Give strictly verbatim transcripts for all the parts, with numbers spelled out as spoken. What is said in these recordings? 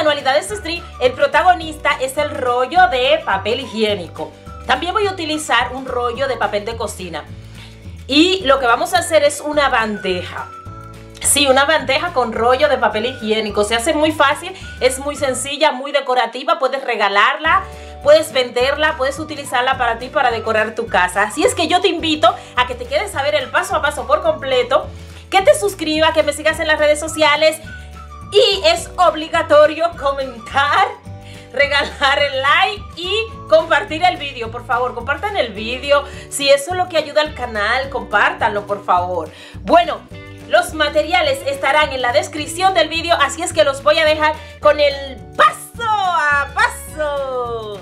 Manualidades Street, el protagonista es el rollo de papel higiénico. También voy a utilizar un rollo de papel de cocina. Y lo que vamos a hacer es una bandeja. Sí, una bandeja con rollo de papel higiénico. Se hace muy fácil, es muy sencilla, muy decorativa. Puedes regalarla, puedes venderla, puedes utilizarla para ti, para decorar tu casa. Así es que yo te invito a que te quedes a ver el paso a paso por completo, que te suscribas, que me sigas en las redes sociales y es obligatorio comentar, regalar el like y compartir el vídeo. Por favor, compartan el vídeo. Si eso es lo que ayuda al canal, compártanlo, por favor. Bueno, los materiales estarán en la descripción del vídeo, así es que los voy a dejar con el paso a paso.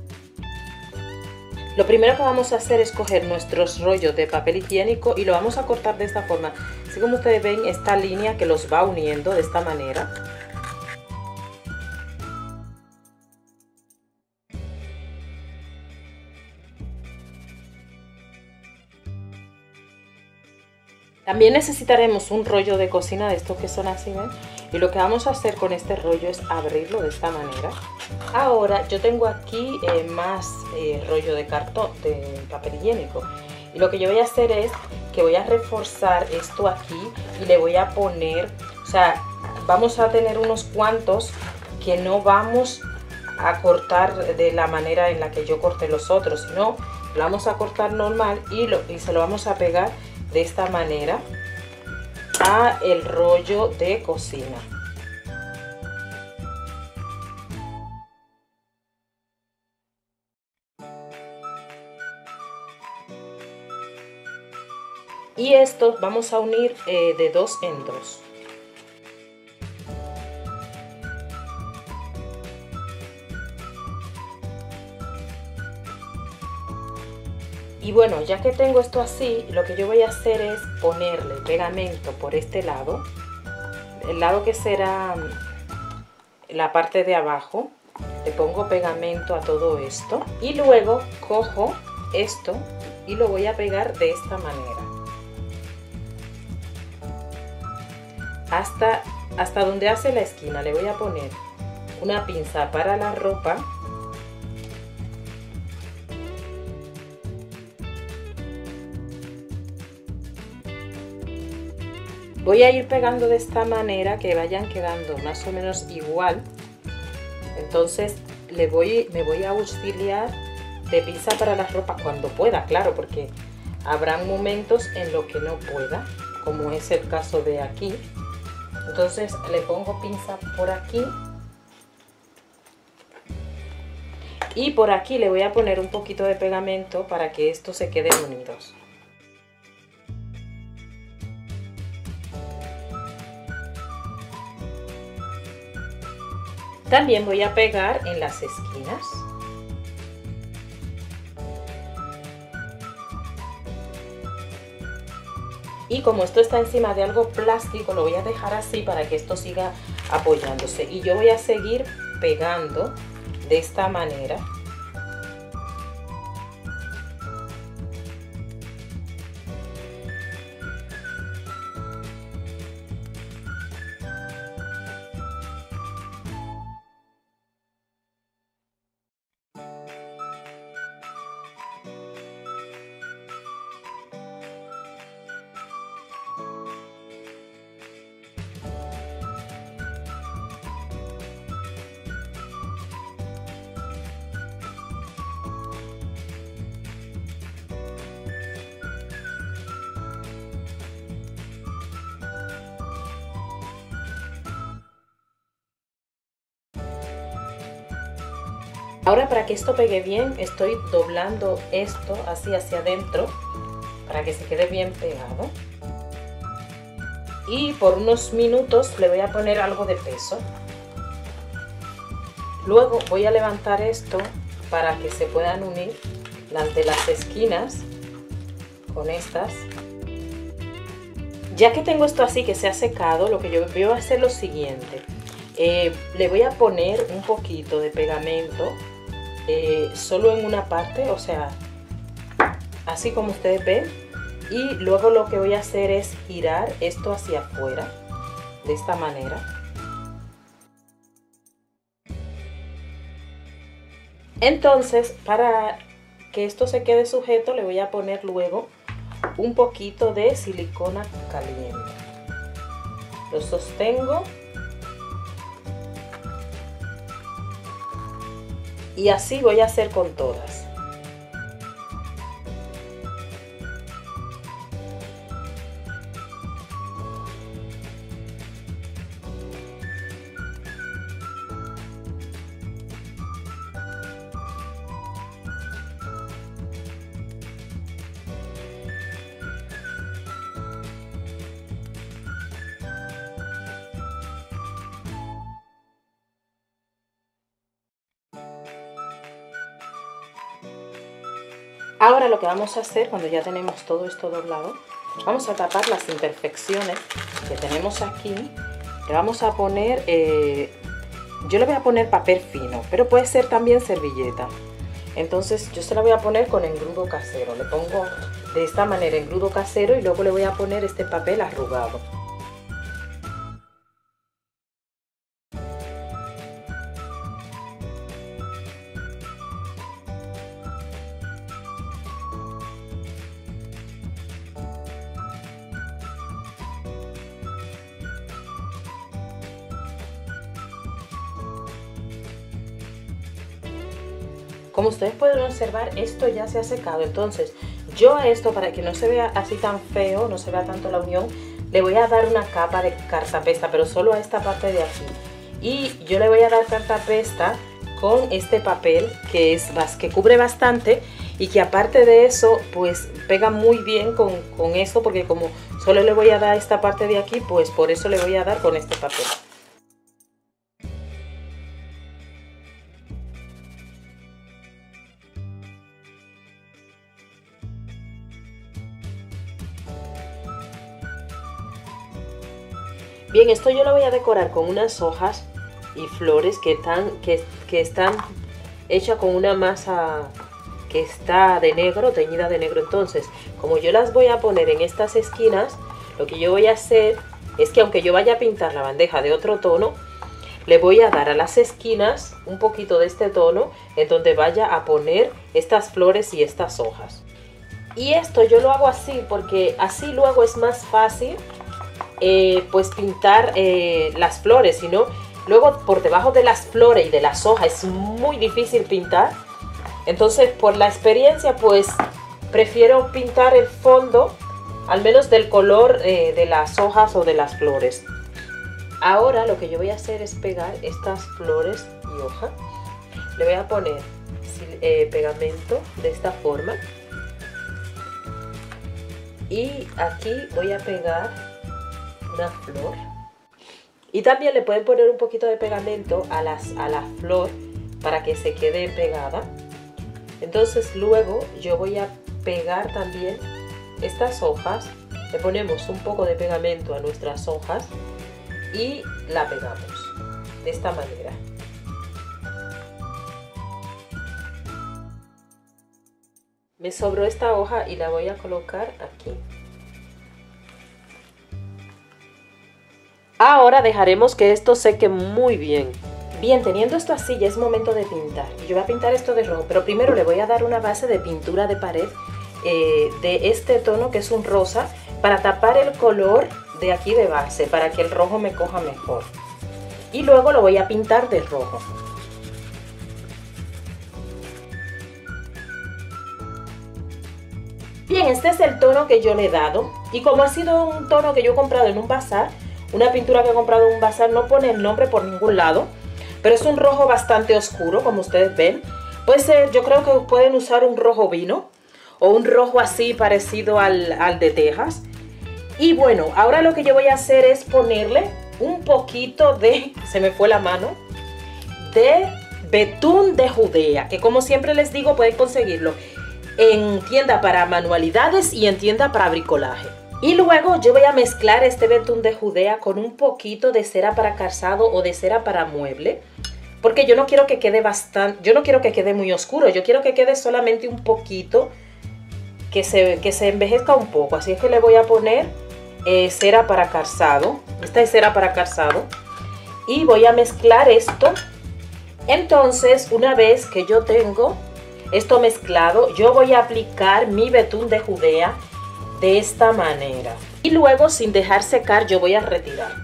Lo primero que vamos a hacer es coger nuestros rollos de papel higiénico y lo vamos a cortar de esta forma. Así como ustedes ven, esta línea que los va uniendo de esta manera. También necesitaremos un rollo de cocina de estos que son así, ¿ven? Y lo que vamos a hacer con este rollo es abrirlo de esta manera. Ahora yo tengo aquí eh, más eh, rollo de cartón, de papel higiénico. Y lo que yo voy a hacer es que voy a reforzar esto aquí y le voy a poner, o sea, vamos a tener unos cuantos que no vamos a cortar de la manera en la que yo corté los otros, sino lo vamos a cortar normal y, lo, y se lo vamos a pegar de esta manera a el rollo de cocina. Y estos vamos a unir eh, de dos en dos. Y bueno, ya que tengo esto así, lo que yo voy a hacer es ponerle pegamento por este lado, el lado que será la parte de abajo. Le pongo pegamento a todo esto y luego cojo esto y lo voy a pegar de esta manera hasta, hasta donde hace la esquina. Le voy a poner una pinza para la ropa. Voy a ir pegando de esta manera que vayan quedando más o menos igual. Entonces le voy, me voy a auxiliar de pinza para la ropa cuando pueda, claro, porque habrá momentos en los que no pueda, como es el caso de aquí. Entonces le pongo pinza por aquí y por aquí le voy a poner un poquito de pegamento para que estos se queden unidos. También voy a pegar en las esquinas. Y como esto está encima de algo plástico, lo voy a dejar así para que esto siga apoyándose. Y yo voy a seguir pegando de esta manera. Ahora, para que esto pegue bien, estoy doblando esto así hacia adentro para que se quede bien pegado. Y por unos minutos le voy a poner algo de peso. Luego voy a levantar esto para que se puedan unir las de las esquinas con estas. Ya que tengo esto así que se ha secado, lo que yo voy a hacer es lo siguiente. Eh, le voy a poner un poquito de pegamento eh, solo en una parte, o sea, así como ustedes ven, y luego lo que voy a hacer es girar esto hacia afuera de esta manera. Entonces, para que esto se quede sujeto, le voy a poner luego un poquito de silicona caliente. Lo sostengo. Y así voy a hacer con todas. Ahora lo que vamos a hacer, cuando ya tenemos todo esto doblado, vamos a tapar las imperfecciones que tenemos aquí. Le vamos a poner, eh, yo le voy a poner papel fino, pero puede ser también servilleta. Entonces yo se la voy a poner con engrudo casero. Le pongo de esta manera engrudo casero y luego le voy a poner este papel arrugado. Como ustedes pueden observar, esto ya se ha secado. Entonces yo a esto, para que no se vea así tan feo, no se vea tanto la unión, le voy a dar una capa de cartapesta, pero solo a esta parte de aquí. Y yo le voy a dar cartapesta con este papel que, es, que cubre bastante y que aparte de eso pues pega muy bien con, con esto, porque como solo le voy a dar esta parte de aquí, pues por eso le voy a dar con este papel. Bien, esto yo lo voy a decorar con unas hojas y flores que están, que, que están hechas con una masa que está de negro, teñida de negro. Entonces, como yo las voy a poner en estas esquinas, lo que yo voy a hacer es que aunque yo vaya a pintar la bandeja de otro tono, le voy a dar a las esquinas un poquito de este tono en donde vaya a poner estas flores y estas hojas. Y esto yo lo hago así porque así luego es más fácil Eh, pues pintar eh, las flores, sino luego por debajo de las flores y de las hojas es muy difícil pintar. Entonces por la experiencia pues prefiero pintar el fondo al menos del color eh, de las hojas o de las flores. Ahora lo que yo voy a hacer es pegar estas flores y hojas. Le voy a poner eh, pegamento de esta forma y aquí voy a pegar una flor, y también le pueden poner un poquito de pegamento a, las, a la flor para que se quede pegada. Entonces luego yo voy a pegar también estas hojas, le ponemos un poco de pegamento a nuestras hojas y la pegamos de esta manera. Me sobró esta hoja y la voy a colocar aquí. Ahora dejaremos que esto seque muy bien. Bien, teniendo esto así ya es momento de pintar. Yo voy a pintar esto de rojo, pero primero le voy a dar una base de pintura de pared eh, de este tono que es un rosa para tapar el color de aquí de base, para que el rojo me coja mejor. Y luego lo voy a pintar de rojo. Bien, este es el tono que yo le he dado y como ha sido un tono que yo he comprado en un bazar, una pintura que he comprado en un bazar, no pone el nombre por ningún lado, pero es un rojo bastante oscuro, como ustedes ven. Pues eh, yo creo que pueden usar un rojo vino o un rojo así parecido al, al de Texas. Y bueno, ahora lo que yo voy a hacer es ponerle un poquito de, se me fue la mano, de betún de Judea, que como siempre les digo pueden conseguirlo en tienda para manualidades y en tienda para bricolaje. Y luego yo voy a mezclar este betún de Judea con un poquito de cera para calzado o de cera para mueble, porque yo no quiero que quede bastante, yo no quiero que quede muy oscuro, yo quiero que quede solamente un poquito, que se, que se envejezca un poco. Así es que le voy a poner eh, cera para calzado, esta es cera para calzado, y voy a mezclar esto Entonces, una vez que yo tengo esto mezclado, yo voy a aplicar mi betún de Judea de esta manera. Y luego, sin dejar secar, yo voy a retirar.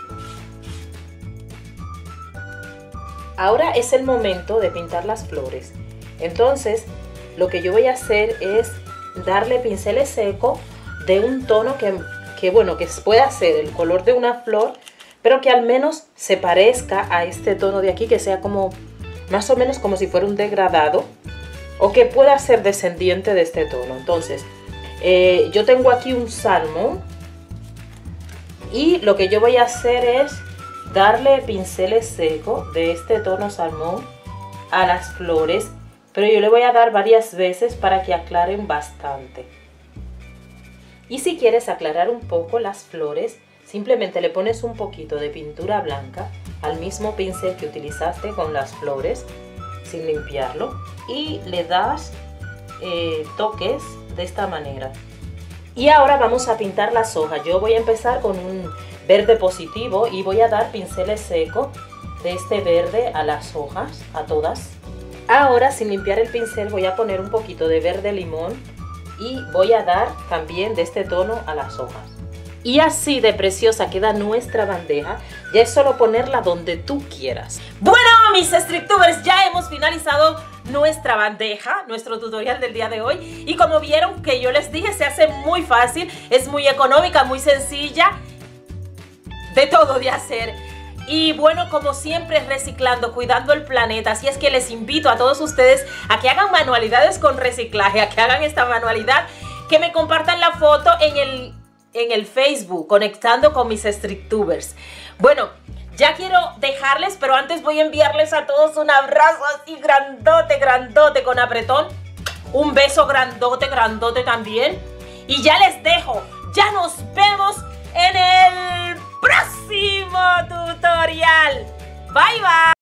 Ahora es el momento de pintar las flores. Entonces, lo que yo voy a hacer es darle pinceles secos de un tono que, que, bueno, que pueda ser el color de una flor, pero que al menos se parezca a este tono de aquí, que sea como, más o menos como si fuera un degradado, o que pueda ser descendiente de este tono. Entonces, eh, yo tengo aquí un salmón, y lo que yo voy a hacer es darle pinceles secos de este tono salmón a las flores, pero yo le voy a dar varias veces para que aclaren bastante. Y si quieres aclarar un poco las flores, simplemente le pones un poquito de pintura blanca al mismo pincel que utilizaste con las flores, sin limpiarlo, y le das eh, toques de esta manera. Y ahora vamos a pintar las hojas. Yo voy a empezar con un verde positivo y voy a dar pinceles secos de este verde a las hojas, a todas. Ahora, sin limpiar el pincel, voy a poner un poquito de verde limón y voy a dar también de este tono a las hojas. Y así de preciosa queda nuestra bandeja. Ya es solo ponerla donde tú quieras. Bueno, mis StreetTubers, ya hemos finalizado nuestra bandeja, nuestro tutorial del día de hoy. Y como vieron que yo les dije, se hace muy fácil, es muy económica, muy sencilla, de todo de hacer. Y bueno, como siempre, reciclando, cuidando el planeta. Así es que les invito a todos ustedes a que hagan manualidades con reciclaje, a que hagan esta manualidad, que me compartan la foto en el, en el Facebook, conectando con mis StreetTubers. Bueno, ya quiero dejarles, pero antes voy a enviarles a todos un abrazo así grandote, grandote, con apretón. Un beso grandote, grandote también. Y ya les dejo, ya nos vemos en el próximo tutorial. Bye, bye.